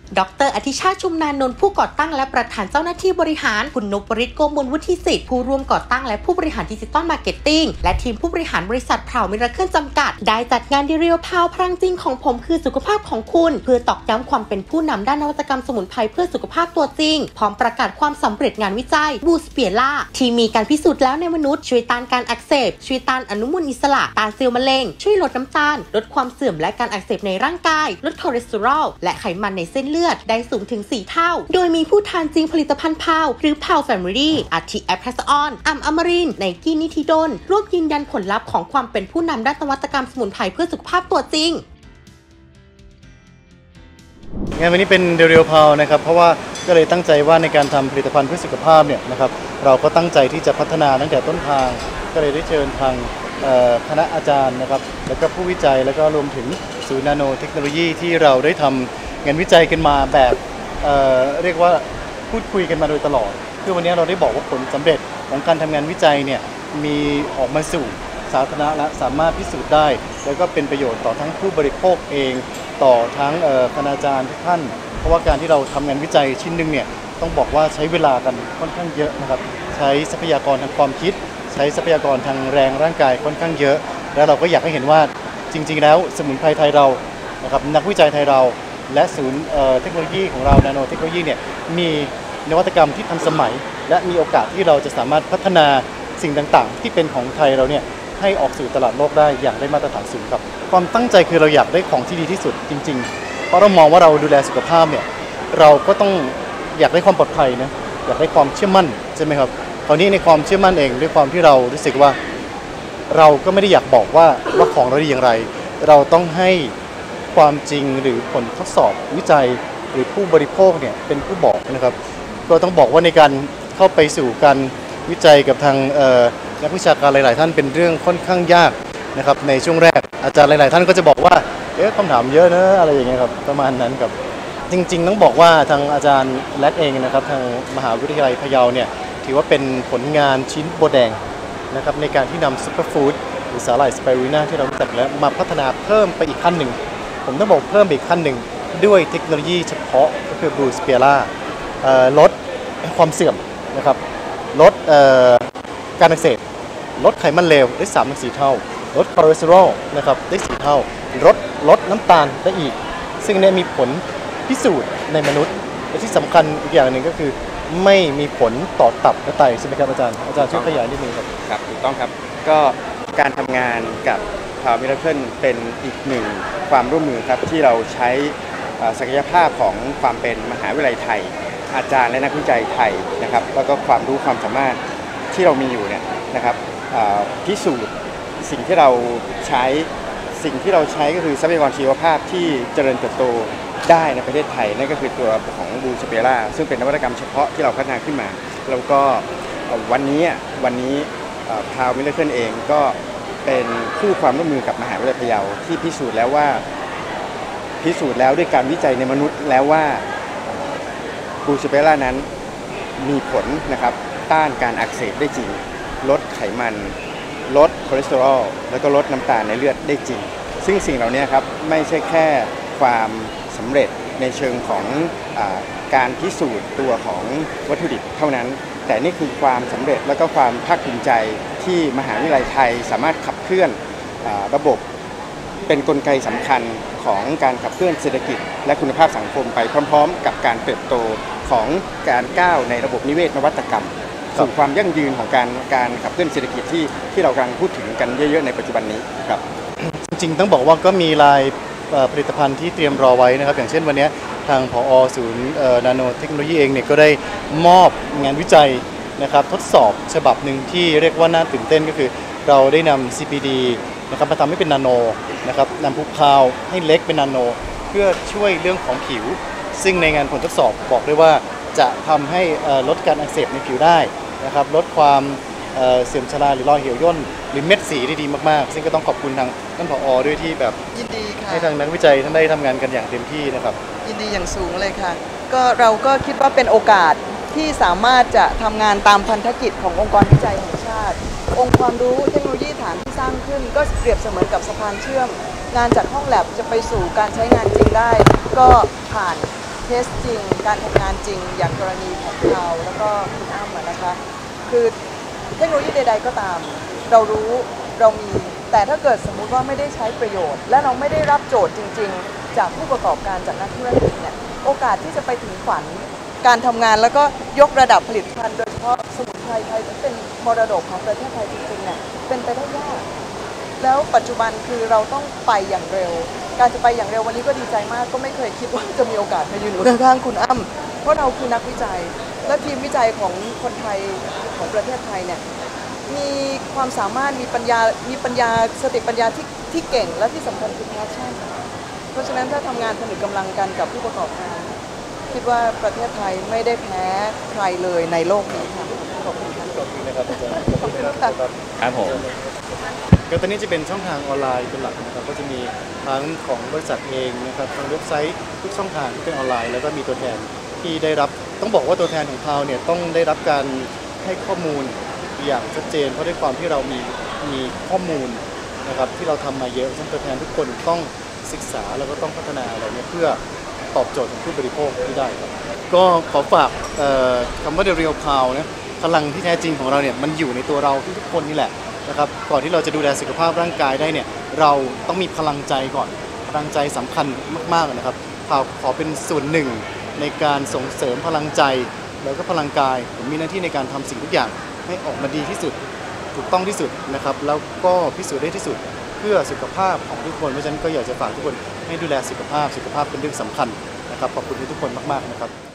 ดร.อธิชาติชุมนานนท์ผู้ก่อตั้งและประธานเจ้าหน้าที่บริหารคุณนพฤทธิ์โกมลวุฒิสิทธิ์ผู้ร่วมก่อตั้งและผู้บริหารดิจิตอลมาร์เก็ตติ้งและทีมผู้บริหารบริษัทพราวมิราเคิลจำกัดได้จัดงานเรียลพาวพลังจริงของผมคือสุขภาพของคุณเพื่อตอกย้ำความเป็นผู้นำด้านนวัตกรรมสมุนไพรเพื่อสุขภาพตัวจริงพร้อมประกาศความสำเร็จงานวิจัยบูสเปียร่าที่มีการพิสูจน์แล้วในมนุษย์ช่วยต้านการอักเสบช่วยต้านอนุมูลอิสระต้านเซลล์มะเร็งช่วยลดน้ำตาลลดความเสื่อมและการอักเสบในร่างกายลดคอเลสเตอรอลและไขมันในเส้นเลือดได้สูงถึง4 เท่าโดยมีผู้ทานจริงผลิตภัณฑ์พาวหรือพาวแฟมิลี่อาทิแอปทัสออนอมรินไนกี้นิทิดลร่วมยืนยันผลลัพธ์ของความเป็นผู้นำด้านนวัตกรรมสมุนไพรเพื่อสุขภาพตัวจริงงานวันนี้เป็นเรียลพาวนะครับเพราะว่าก็เลยตั้งใจว่าในการทำผลิตภัณฑ์เพื่อสุขภาพเนี่ยนะครับเราก็ตั้งใจที่จะพัฒนาตั้งแต่ต้นทางก็เลยได้เชิญทางคณะอาจารย์นะครับแล้วก็ผู้วิจัยแล้วก็รวมถึงศูนย์นาโนเทคโนโลยีที่เราได้ทำงานวิจัยกันมาแบบเรียกว่าพูดคุยกันมาโดยตลอดคือวันนี้เราได้บอกว่าผลสำเร็จของการทำงานวิจัยเนี่ยมีออกมาสู่สาธารณะและสามารถพิสูจน์ได้แล้วก็เป็นประโยชน์ต่อทั้งผู้บริโภคเองต่อทั้งคณาจารย์ทุกท่านเพราะว่าการที่เราทำงานวิจัยชิ้นหนึ่งเนี่ยต้องบอกว่าใช้เวลากันค่อนข้างเยอะนะครับใช้ทรัพยากรทางความคิดใช้ทรัพยากรทางแรงร่างกายค่อนข้างเยอะแล้วเราก็อยากให้เห็นว่าจริงๆแล้วสมุนไพรไทยเรานะครับนักวิจัยไทยเราและศูนย์เทคโนโลยีของเรานาโนเทคโนโลยีเนี่ยมีนวัตกรรมที่ทันสมัยและมีโอกาสที่เราจะสามารถพัฒนาสิ่งต่างๆที่เป็นของไทยเราเนี่ยให้ออกสู่ตลาดโลกได้อย่างได้มาตรฐานสูงครับความตั้งใจคือเราอยากได้ของที่ดีที่สุดจริงๆเพราะเรามองว่าเราดูแลสุขภาพเนี่ยเราก็ต้องอยากได้ความปลอดภัยนะอยากได้ความเชื่อมั่นใช่ไหมครับตอนนี้ในความเชื่อมั่นเองด้วยความที่เรารู้สึกว่าเราก็ไม่ได้อยากบอกว่าของเราดีอย่างไรเราต้องให้ความจริงหรือผลทดสอบวิจัยหรือผู้บริโภคเนี่ยเป็นผู้บอกนะครับก็ต้องบอกว่าในการเข้าไปสู่การวิจัยกับทางนักวิชาการหลายๆท่านเป็นเรื่องค่อนข้างยากนะครับในช่วงแรกอาจารย์หลายๆท่านก็จะบอกว่าคำถามเยอะนะอะไรอย่างเงี้ยครับประมาณนั้นครับจริงๆต้องบอกว่าทางอาจารย์แลกเองนะครับทางมหาวิทยาลัยพะเยาเนี่ยถือว่าเป็นผลงานชิ้นโบแดงนะครับในการที่นำซุปเปอร์ฟู้ดหรือสาหร่ายสไปรูลิน่าที่เรารู้จักแล้วมาพัฒนาเพิ่มไปอีกขั้นหนึ่งผมต้องบอกเพิ่มไปอีกขั้นหนึ่งด้วยเทคโนโลยีเฉพาะก็คือ Blue Spira ลดความเสื่อมนะครับลดการอักเสบลดไขมันเลวได้ 3-4 เท่าลดคอเลสเตอรอลนะครับได้ 4 เท่าลดน้ำตาลได้อีกซึ่งเนี่ยมีผลพิสูจน์ในมนุษย์และที่สำคัญอีกอย่างหนึ่งก็คือไม่มีผลต่อตับและไตใช่ไหมครับอาจารย์ช่วยขยายนิดนึงครับครับถูกต้องครับก็การทำงานกับพาวมิราเคิลเป็นอีกหนึ่งความร่วมมือครับที่เราใช้ศักยภาพของความเป็นมหาวิทยาลัยไทยอาจารย์และนักวิจัยไทยนะครับแล้วก็ความรู้ความสามารถที่เรามีอยู่เนี่ยนะครับพิสูจน์สิ่งที่เราใช้ก็คือทรัพยากรชีวภาพที่เจริญเติบโตได้ในประเทศไทยนั่นก็คือตัวของบูสเปร่าซึ่งเป็นนวัตกรรมเฉพาะที่เราพัฒนาขึ้นมาแล้วก็วันนี้พาวมิราเคิลเองก็เป็นคู่ความร่วมมือกับมหาวิทยาลัยพะเยาที่พิสูจน์แล้วด้วยการวิจัยในมนุษย์แล้วว่าบูสเปร่านั้นมีผลนะครับต้านการอักเสบได้จริงลดไขมันลดคอเลสเตอรอลแล้วก็ลดน้ำตาลในเลือดได้จริงซึ่งสิ่งเหล่านี้ครับไม่ใช่แค่ความสำเร็จในเชิงของการพิสูจน์ตัวของวัตถุดิบเท่านั้นแต่นี่คือความสำเร็จและก็ความภาคภูมิใจที่มหาวิทยาลัยไทยสามารถขับเคลื่อนระบบเป็นกลไกสำคัญของการขับเคลื่อนเศรษฐกิจและคุณภาพสังคมไปพร้อมๆกับการเติบโตของการก้าวในระบบนิเวศนวัตกรรมสู่ความยั่งยืนของการขับเคลื่อนเศรษฐกิจที่เรากำลังพูดถึงกันเยอะๆในปัจจุบันนี้ครับจริงๆต้องบอกว่าก็มีลายผลิตภัณฑ์ที่เตรียมรอไว้นะครับอย่างเช่นวันนี้ทางผอ.ศูนย์นาโนเทคโนโลยีเองเนี่ยก็ได้มอบงานวิจัยนะครับทดสอบฉบับหนึ่งที่เรียกว่าน่าตื่นเต้นก็คือเราได้นำ CPD นะครับมาทำให้เป็นนาโนนะครับนำภูพาวให้เล็กเป็นนาโนเพื่อช่วยเรื่องของผิวซึ่งในงานผลทดสอบบอกได้ว่าจะทำให้ลดการอักเสบในผิวได้นะครับลดความเสื่อมชราหรือรอยเหี่ยวย่นหรือเม็ดสีได้ดีมากๆซึ่งก็ต้องขอบคุณทางท่านผอ.ด้วยที่แบบยินดีค่ะให้ทางนักวิจัยท่านได้ทำงานกันอย่างเต็มที่นะครับยินดีอย่างสูงเลยค่ะก็เราก็คิดว่าเป็นโอกาสที่สามารถจะทำงานตามพันธกิจขององค์กรวิจัยแห่งชาติองค์ความรู้เทคโนโลยีฐานที่สร้างขึ้นก็เปรียบเสมือนกับสะพานเชื่อมงานจากห้องแลบจะไปสู่การใช้งานจริงได้ก็ผ่านเคสจริงการทำงานจริงอย่างกรณีของเราแล้วก็คุณอ้ำนะคะ คือเทคโนโลยีใดๆก็ตามเรารู้เรามีแต่ถ้าเกิดสมมุติว่าไม่ได้ใช้ประโยชน์และเราไม่ได้รับโจทย์จริงๆจากผู้ประกอบการจากนักธุรกิจเนี่ยโอกาสที่จะไปถึงฝันการทำงานแล้วก็ยกระดับผลิตภัณฑ์โดยเฉพาะสมุนไพรไทยที่เป็นมรดกของประเทศไทยจริงๆเนี่ยเป็นไปได้ยากแล้วปัจจุบันคือเราต้องไปอย่างเร็วการจะไปอย่างเร็ววันนี้ก็ดีใจมากก็ไม่เคยคิดว่าจะมีโอกาสมายืนอยู่ข้างๆคุณอ้ำเพราะเราคือนักวิจัยและทีมวิจัยของคนไทยของประเทศไทยเนี่ยมีความสามารถมีปัญญาสติปัญญาที่เก่งและที่สำคัญคือแพชชั่นเพราะฉะนั้นถ้าทำงานผนึกกำลังกันกับผู้ประกอบการคิดว่าประเทศไทยไม่ได้แพ้ใครเลยในโลกนี้ค่ะขอบคุณค่ะขอบคุณนะครับอาจารย์ขอบคุณครับครับผมก็ตอนนี้จะเป็นช่องทางออนไลน์เป็นหลักนะครับก็จะมีทั้งของบริษัทเองนะครับทางเว็บไซต์ทุกช่องทางที่เป็นออนไลน์แล้วก็มีตัวแทนที่ได้รับต้องบอกว่าตัวแทนของพาวเนี่ยต้องได้รับการให้ข้อมูลอย่างชัดเจนเพราะด้วยความที่เรามีข้อมูลนะครับที่เราทำมาเยอะฉะนั้นตัวแทนทุกคนต้องศึกษาแล้วก็ต้องพัฒนาอะไรเนี่ยเพื่อตอบโจทย์ของผู้บริโภคที่ได้ครับก็ขอฝากคำว่า The Real Pow นะพลังที่แท้จริงของเราเนี่ยมันอยู่ในตัวเราทุกๆคนนี่แหละนะครับก่อนที่เราจะดูแลสุขภาพร่างกายได้เนี่ยเราต้องมีพลังใจก่อนพลังใจสำคัญมากๆนะครับพาวขอเป็นส่วนหนึ่งในการส่งเสริมพลังใจแล้วก็พลังกายผมมีหน้าที่ในการทำสิ่งทุกอย่างให้ออกมาดีที่สุดถูกต้องที่สุดนะครับแล้วก็พิสูจน์ได้ที่สุดเพื่อสุขภาพของทุกคนเพราะฉะนั้นก็อยากจะฝากทุกคนให้ดูแลสุขภาพเป็นเรื่องสำคัญนะครับขอบคุณทุกคนมากๆนะครับ